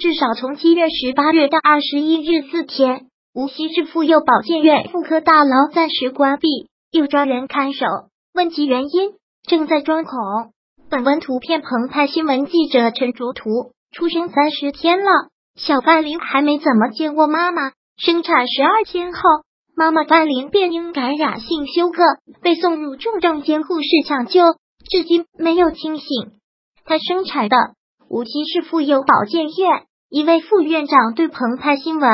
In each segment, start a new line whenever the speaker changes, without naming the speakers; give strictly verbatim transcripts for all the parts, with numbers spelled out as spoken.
至少从七月十八日到二十一日四天，无锡市妇幼保健院妇科大楼暂时关闭，有专人看守。问及原因，正在钻孔。本文图片澎湃新闻记者陈卓图。出生三十天了，小范琳还没怎么见过妈妈。生产十二天后，妈妈范琳便因感染性休克，被送入重症监护室抢救，至今没有清醒。她生产的无锡市妇幼保健院一位副院长对澎湃新闻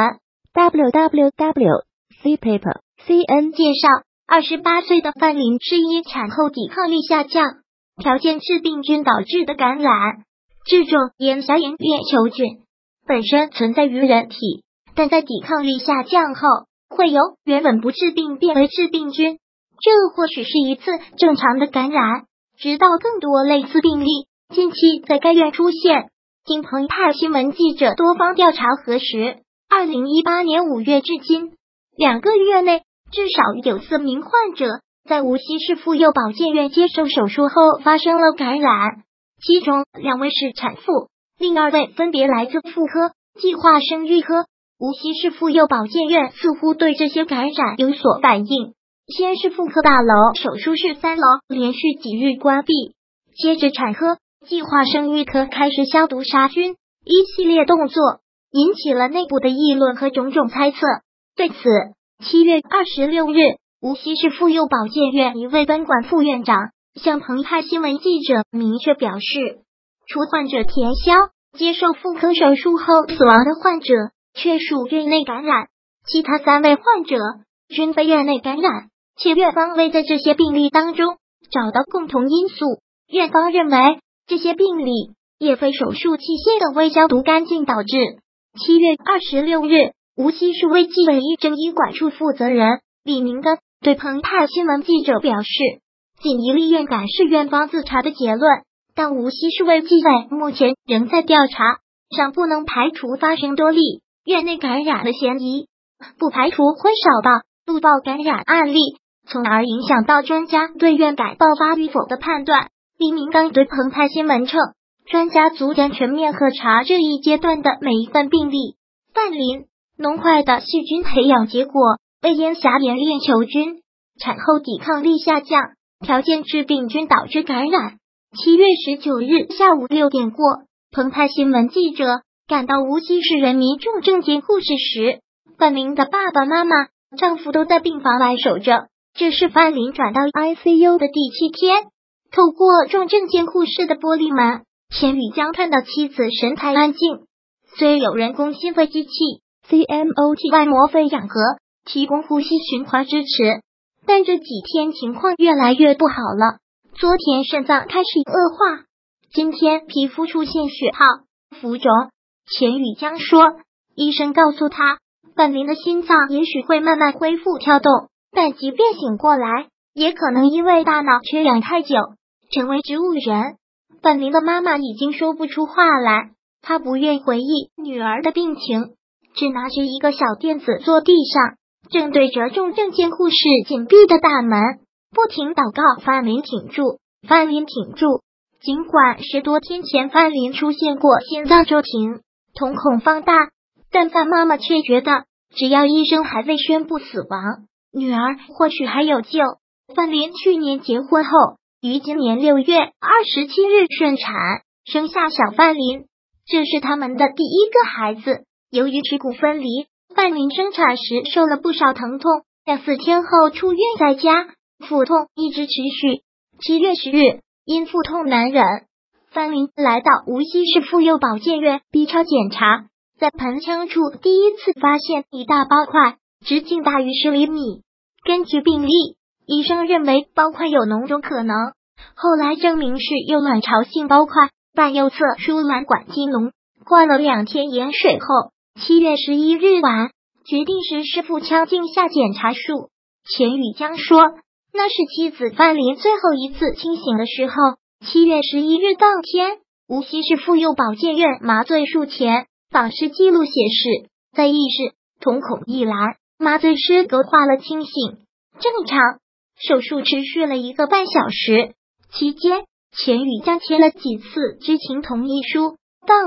w w w 点 c paper 点 c n
介绍，二十八岁的范琳是因产后抵抗力下降，条件致病菌导致的感染。这种咽峡炎链球菌本身存在于人体，但在抵抗力下降后，会由原本不致病变为致病菌。这或许是一次正常的感染，直到更多类似病例近期在该院出现。经澎湃新闻记者多方调查核实，二零一八年五月至今，两个月内至少有四名患者在无锡市妇幼保健院接受手术后发生了感染，其中两位是产妇，另二位分别来自妇科、计划生育科。无锡市妇幼保健院似乎对这些感染有所反应，先是妇科大楼手术室三楼连续几日关闭，接着产科、计划生育科开始消毒杀菌，一系列动作引起了内部的议论和种种猜测。对此，七月二十六日，无锡市妇幼保健院一位分管副院长向澎湃新闻记者明确表示，除患者田潇接受妇科手术后死亡的患者确属院内感染，其他三位患者均非院内感染，且院方未在这些病例当中找到共同因素。院方认为这些病例也非手术器械的未消毒干净导致。七月二十六日，无锡市卫计委医政医管处负责人李明根对澎湃新闻记者表示，仅一例院感是院方自查的结论，但无锡市卫计委目前仍在调查，尚不能排除发生多例院内感染的嫌疑，不排除会少到路报感染案例，从而影响到专家对院感爆发与否的判断。李明刚对澎湃新闻称，专家组将全面核查这一阶段的每一份病例。范琳脓块的细菌培养结果为咽峡炎链球菌，产后抵抗力下降，条件致病菌导致感染。七月十九日下午六点过，澎湃新闻记者赶到无锡市人民重症监护室时，范琳的爸爸妈妈、丈夫都在病房外守着。这是范琳转到 I C U 的第七天。透过重症监护室的玻璃门，钱宇江看到妻子神态安静，虽有人工心肺机器 C M O T 外膜肺氧合提供呼吸循环支持，但这几天情况越来越不好了。昨天肾脏开始恶化，今天皮肤出现血泡、浮肿。钱宇江说，医生告诉他，范琳的心脏也许会慢慢恢复跳动，但即便醒过来，也可能因为大脑缺氧太久成为植物人。范琳的妈妈已经说不出话来，她不愿回忆女儿的病情，只拿着一个小垫子坐地上，正对着重症监护室紧闭的大门，不停祷告范琳挺住，范琳挺住。尽管十多天前范琳出现过心脏骤停、瞳孔放大，但范妈妈却觉得只要医生还未宣布死亡，女儿或许还有救。范琳去年结婚后，于今年六月二十七日顺产，生下小范琳，这是他们的第一个孩子。由于耻骨分离，范琳生产时受了不少疼痛，在四天后出院在家，腹痛一直持续。七月十日，因腹痛难忍，范琳来到无锡市妇幼保健院 B 超检查，在盆腔处第一次发现一大包块，直径大于十厘米。根据病历，医生认为包块有脓肿可能，后来证明是右卵巢性包块，半右侧输卵管积脓。灌了两天盐水后，七月十一日晚决定实施腹腔镜下检查术。钱宇江说，那是妻子范琳最后一次清醒的时候。七月十一日当天，无锡市妇幼保健院麻醉术前访视记录显示，在意识、瞳孔一栏，麻醉师勾画了清醒、正常。手术持续了一个半小时，期间钱宇江签了几次知情同意书。当晚，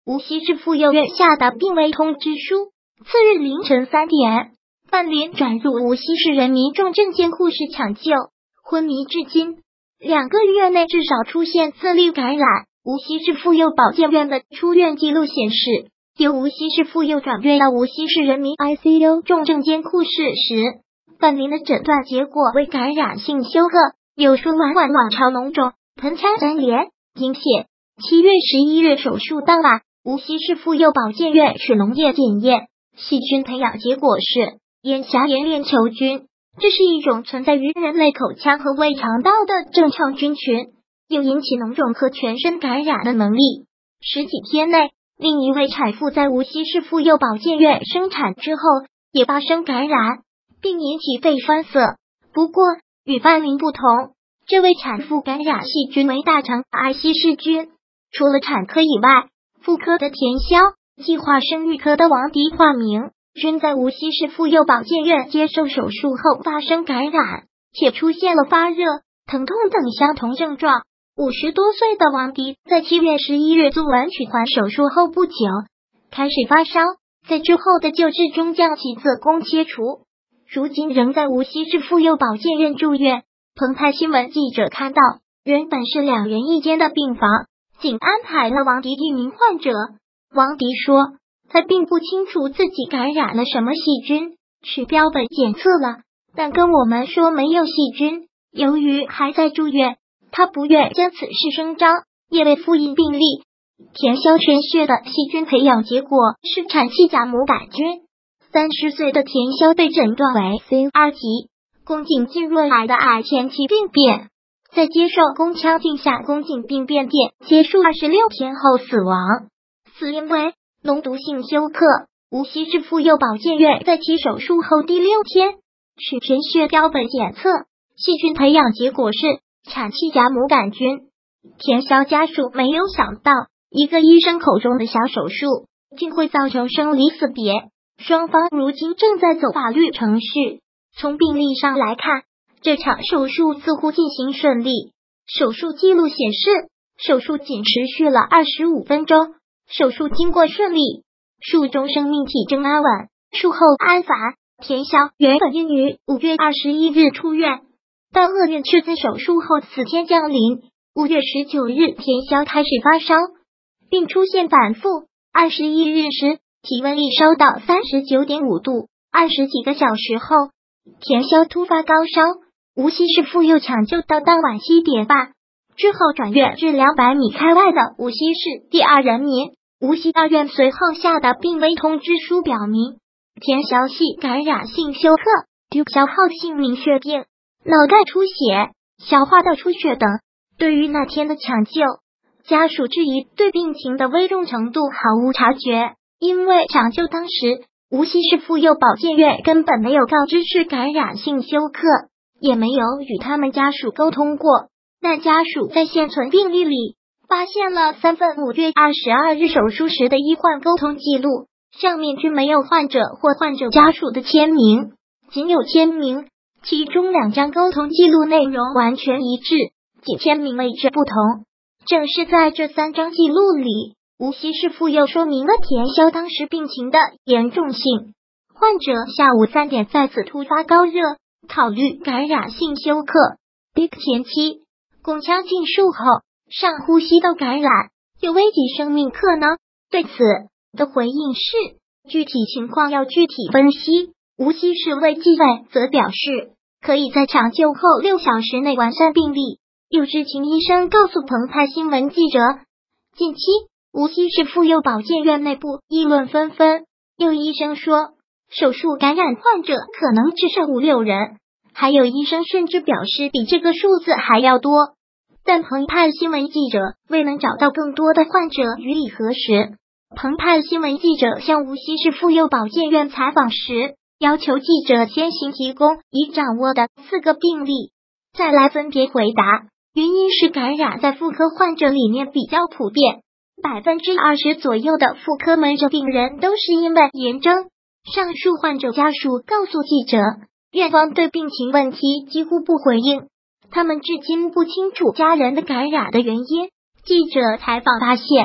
无锡市妇幼院下达病危通知书。次日凌晨三点，范林转入无锡市人民重症监护室抢救，昏迷至今。两个月内至少出现四例感染。无锡市妇幼保健院的出院记录显示，由无锡市妇幼转院到无锡市人民 I C U 重症监护室时，范林的诊断结果为感染性休克，有输卵管卵巢脓肿、盆腔粘连、阴血。七月十一日手术当晚，无锡市妇幼保健院水溶液检验，细菌培养结果是咽峡炎链球菌，这是一种存在于人类口腔和胃肠道的正常菌群，有引起脓肿和全身感染的能力。十几天内，另一位产妇在无锡市妇幼保健院生产之后也发生感染，并引起肺栓塞。不过与范林不同，这位产妇感染细菌为大肠癌希氏菌。除了产科以外，妇科的田潇、计划生育科的王迪化名均在无锡市妇幼保健院接受手术后发生感染，且出现了发热、疼痛等相同症状。五十多岁的王迪在七月十一日做完取环手术后不久开始发烧，在之后的救治中将其子宫切除，如今仍在无锡市妇幼保健院住院。澎湃新闻记者看到，原本是两人一间的病房，仅安排了王迪一名患者。王迪说，他并不清楚自己感染了什么细菌，去标本检测了，但跟我们说没有细菌。由于还在住院，他不愿将此事声张，也未复印病例。田潇全血的细菌培养结果是产气荚母杆菌。三十岁的田潇被诊断为 C 二级宫颈浸润癌的癌前期病变，在接受宫腔镜下宫颈病变点结束二十六天后死亡，死因为脓毒性休克。无锡市妇幼保健院在其手术后第六天取全血标本检测，细菌培养结果是产气荚母杆菌。田潇家属没有想到，一个医生口中的小手术竟会造成生离死别，双方如今正在走法律程序。从病历上来看，这场手术似乎进行顺利。手术记录显示，手术仅持续了二十五分钟，手术经过顺利，术中生命体征安稳，术后安返。田潇原本应于五月二十一日出院，但厄运却在手术后四天降临。五月十九日，田潇开始发烧，并出现反复。二十一日时，体温一烧到三十九点五度，二十几个小时后，田潇突发高烧，无锡市妇幼抢救到当晚七点半，之后转院至两百米开外的无锡市第二人民无锡大院。随后下达病危通知书，表明田潇系感染性休克、消耗性凝血病、脑干出血、消化道出血等。对于那天的抢救，家属质疑对病情的危重程度毫无察觉，因为抢救当时无锡市妇幼保健院根本没有告知是感染性休克，也没有与他们家属沟通过。但家属在现存病历里发现了三份五月二十二日手术时的医患沟通记录，上面均没有患者或患者家属的签名，仅有签名，其中两张沟通记录内容完全一致，仅签名位置不同。正是在这三张记录里，无锡市妇幼说明了田潇当时病情的严重性。患者下午三点再次突发高热，考虑感染性休克。前期宫腔镜术后上呼吸道感染，有危及生命可能。对此的回应是，具体情况要具体分析。无锡市卫计委则表示，可以在抢救后六小时内完善病历。有知情医生告诉澎湃新闻记者，近期无锡市妇幼保健院内部议论纷纷，有医生说手术感染患者可能至少五六人，还有医生甚至表示比这个数字还要多。但澎湃新闻记者未能找到更多的患者予以核实。澎湃新闻记者向无锡市妇幼保健院采访时，要求记者先行提供已掌握的四个病例，再来分别回答。原因是感染在妇科患者里面比较普遍，百分之二十左右的妇科门诊病人都是因为炎症。上述患者家属告诉记者，院方对病情问题几乎不回应，他们至今不清楚家人的感染的原因。记者采访发现，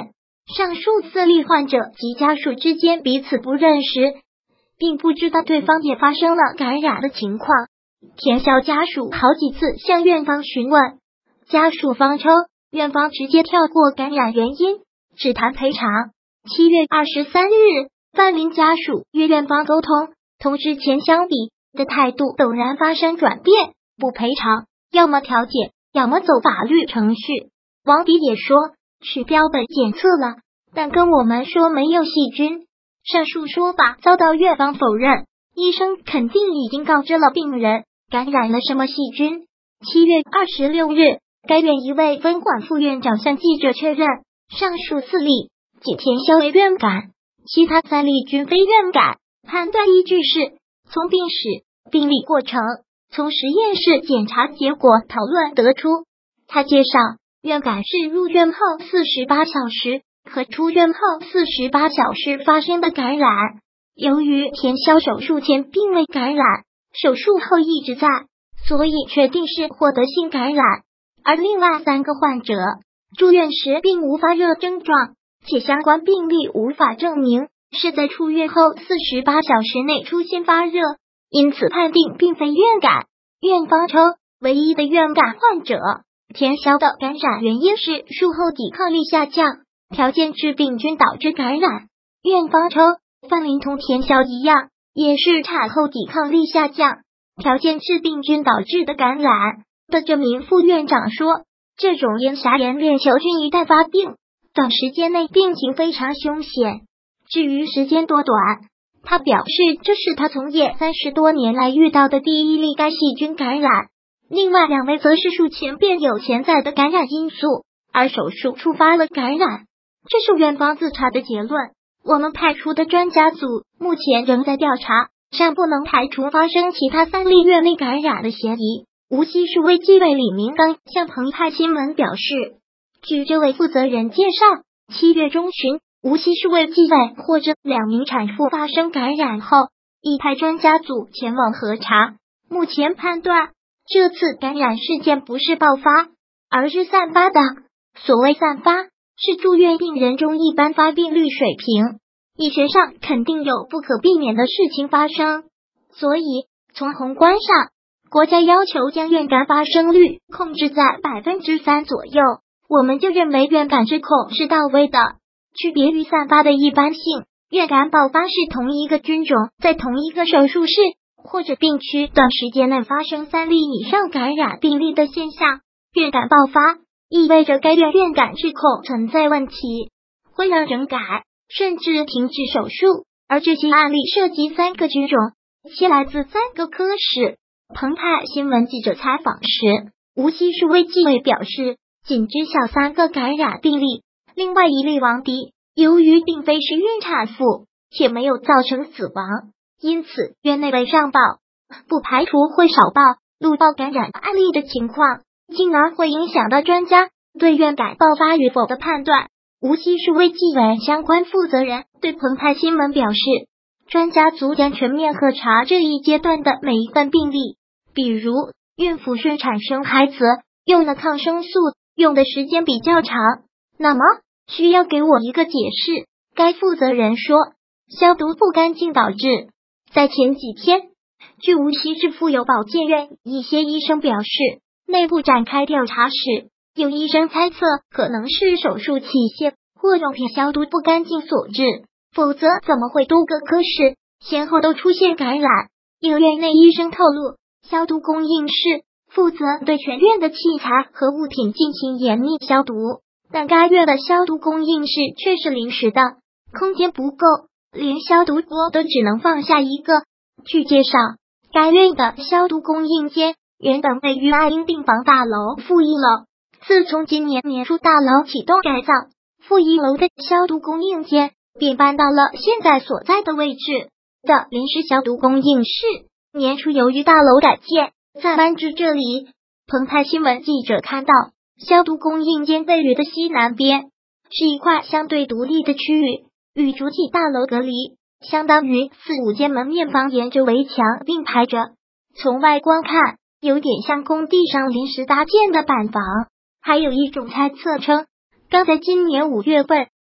上述四例患者及家属之间彼此不认识，并不知道对方也发生了感染的情况。田小家属好几次向院方询问，家属方称院方直接跳过感染原因，只谈赔偿。七月二十三日，范林家属与院方沟通，同之前相比的态度陡然发生转变，不赔偿，要么调解，要么走法律程序。王迪也说取标本检测了，但跟我们说没有细菌。上述说法遭到院方否认，医生肯定已经告知了病人感染了什么细菌。七月二十六日，该院一位分管副院长向记者确认，上述四例仅田肖为院感，其他三例均非院感。判断依据是从病史、病理过程、从实验室检查结果讨论得出。他介绍，院感是入院后四十八小时和出院后四十八小时发生的感染。由于田肖手术前并未感染，手术后一直在，所以确定是获得性感染。而另外三个患者住院时并无发热症状，且相关病例无法证明是在出院后四十八小时内出现发热，因此判定并非院感。院方称，唯一的院感患者田肖的感染原因是术后抵抗力下降，条件致病菌导致感染。院方称，范林同田肖一样，也是产后抵抗力下降，条件致病菌导致的感染。的这名副院长说，这种咽峡炎链球菌一旦发病，短时间内病情非常凶险。至于时间多短，他表示这是他从业三十多年来遇到的第一例该细菌感染。另外两位则是术前便有潜在的感染因素，而手术触发了感染，这是院方自查的结论。我们派出的专家组目前仍在调查，尚不能排除发生其他三例院内感染的嫌疑。无锡市卫计委李明刚向澎湃新闻表示，据这位负责人介绍，七月中旬，无锡市卫计委获知两名产妇发生感染后，已派专家组前往核查。目前判断，这次感染事件不是爆发，而是散发的。所谓散发，是住院病人中一般发病率水平。医学上肯定有不可避免的事情发生，所以从宏观上，国家要求将院感发生率控制在百分之三左右，我们就认为院感之控是到位的。区别于散发的一般性，院感爆发是同一个菌种在同一个手术室或者病区短时间内发生三例以上感染病例的现象。院感爆发意味着该院院感之控存在问题，会让人改甚至停止手术。而这些案例涉及三个菌种，且来自三个科室。澎湃新闻记者采访时，无锡市卫计委表示，仅知晓三个感染病例，另外一例王迪由于并非是孕产妇，且没有造成死亡，因此院内未上报，不排除会少报、漏报感染案例的情况，进而会影响到专家对院感爆发与否的判断。无锡市卫计委相关负责人对澎湃新闻表示，专家组将全面核查这一阶段的每一份病例，比如孕妇顺产生孩子用了抗生素用的时间比较长，那么需要给我一个解释。该负责人说，消毒不干净导致。在前几天，据无锡市妇幼保健院一些医生表示，内部展开调查时，有医生猜测可能是手术器械或用品消毒不干净所致，否则怎么会多个科室先后都出现感染？有院内医生透露，消毒供应室负责对全院的器材和物品进行严密消毒，但该院的消毒供应室却是临时的，空间不够，连消毒锅都只能放下一个。据介绍，该院的消毒供应间原本位于爱婴病房大楼负一楼，自从今年年初大楼启动改造，负一楼的消毒供应间便搬到了现在所在的位置的临时消毒供应室。年初由于大楼改建，再搬至这里。澎湃新闻记者看到，消毒供应间位于的西南边是一块相对独立的区域，与主体大楼隔离，相当于四五间门面房沿着围墙并排着。从外观看，有点像工地上临时搭建的板房。还有一种猜测称，刚在今年五月份，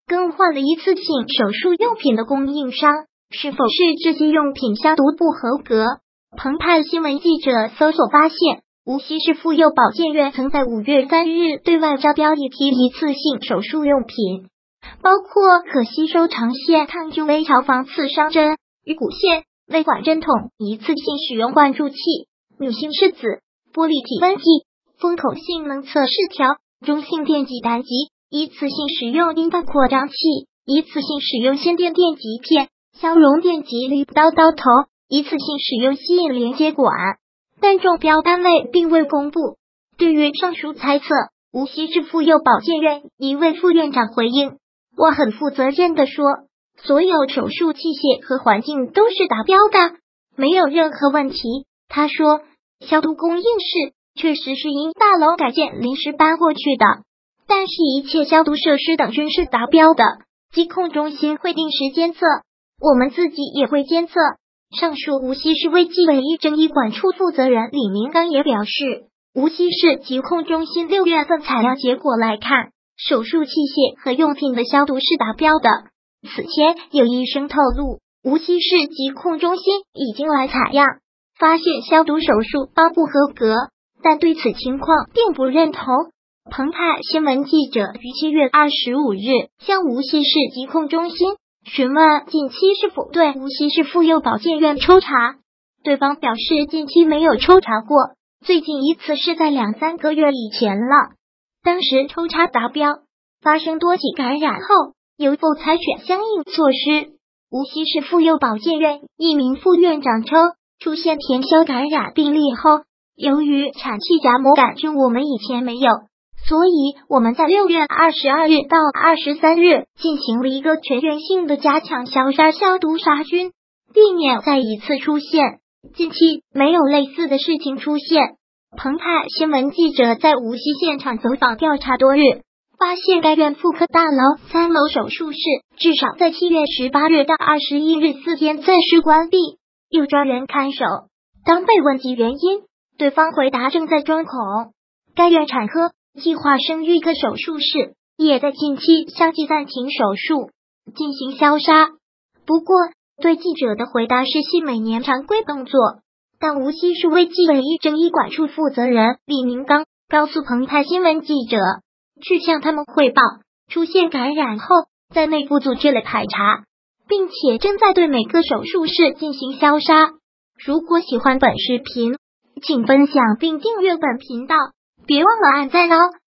更换了一次性手术用品的供应商，是否是这些用品消毒不合格？澎湃新闻记者搜索发现，无锡市妇幼保健院曾在五月三日对外招标一批一次性手术用品，包括可吸收长线抗菌微调防刺伤针、鱼骨线、微管针筒、一次性使用灌注器、女性拭子、玻璃体分剂、封口性能测试条、中性电极单极、一次性使用阴道扩张器、一次性使用先电电极片、消融电极离刀刀头、一次性使用吸引连接管，但中标单位并未公布。对于上述猜测，无锡市妇幼保健院一位副院长回应：“我很负责任地说，所有手术器械和环境都是达标的，没有任何问题。”他说，消毒供应室确实是因大楼改建临时搬过去的，但是一切消毒设施等均是达标的。疾控中心会定时监测，我们自己也会监测。上述无锡市卫计委医政医管处负责人李明刚也表示，无锡市疾控中心六月份采样结果来看，手术器械和用品的消毒是达标的。此前有医生透露，无锡市疾控中心已经来采样，发现消毒手术包不合格，但对此情况并不认同。澎湃新闻记者于七月二十五日向无锡市疾控中心询问近期是否对无锡市妇幼保健院抽查，对方表示近期没有抽查过，最近一次是在两三个月以前了，当时抽查达标，发生多起感染后有否采取相应措施。无锡市妇幼保健院一名副院长称，出现田销感染病例后，由于产气荚膜杆菌我们以前没有，所以我们在六月二十二日到二十三日进行了一个全员性的加强消杀消毒杀菌，避免再一次出现。近期没有类似的事情出现。澎湃新闻记者在无锡现场走访调查多日，发现该院妇科大楼三楼手术室至少在七月十八日到二十一日四天暂时关闭，有专人看守。当被问及原因，对方回答正在钻孔。该院产科计划生育科手术室也在近期相继暂停手术，进行消杀。不过，对记者的回答是系每年常规动作，但无锡市卫计委医政医管处负责人李明刚告诉澎湃新闻记者，去向他们汇报出现感染后，在内部组织了排查，并且正在对每个手术室进行消杀。如果喜欢本视频，请分享并订阅本频道，别忘了按赞哦。